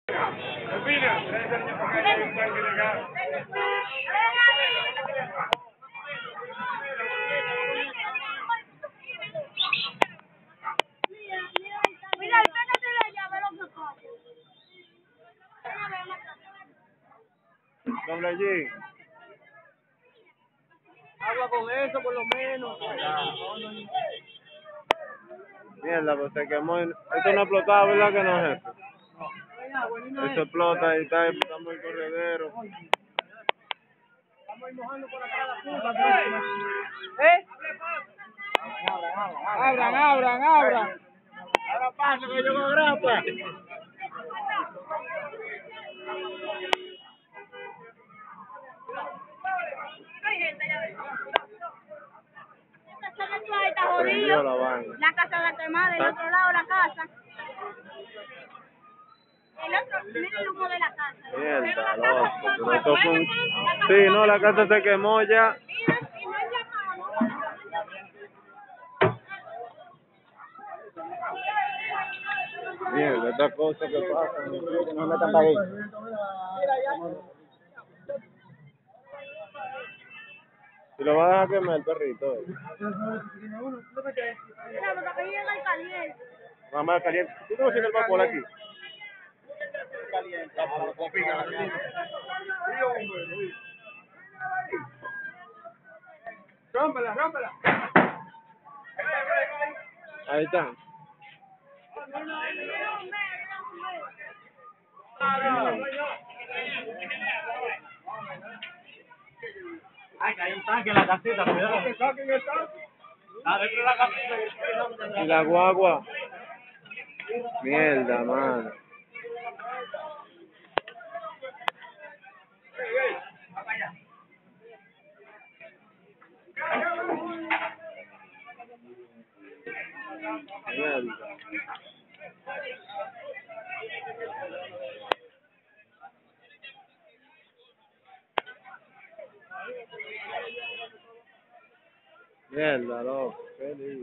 Opina, es el tipo que hay un tanque de gas. Mira, sácate la llave, los zapatos. Doble G. Habla con eso por lo menos. Mierda, pues se quemó. Esto no explotaba, ¿verdad que no, jefe? Eso explota y está explotando el corredero. ¿Eh? Abran. Ahora pasa que yo con grapa. Está Prendió jodido. la vaina. La casa de la quemada, del otro lado la casa. El otro, mira el humo de la casa. Mierda, loco. Pero esto fue un... Sí, no, la casa se quemó ya. Mira, y no hay llamado. Mierda, esta cosa que pasa. Que no metan para ahí. Si lo va a dejar quemar el perrito. Mira, porque aquí llega el caliente. Mamá, caliente. ¿Tú no tienes el vapor aquí? Rómpela. Ahí está. Ay, que hay un tanque en la casita, cuidado. Está dentro de la casita. Y la guagua. Mierda, mano. Mierda. Mierda, loco. Qué lío.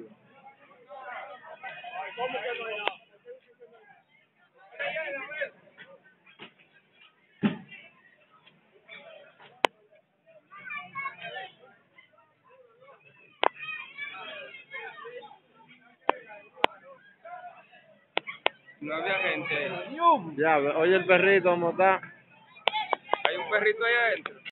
No había gente. Ya, oye el perrito, ¿cómo está? Hay un perrito ahí adentro.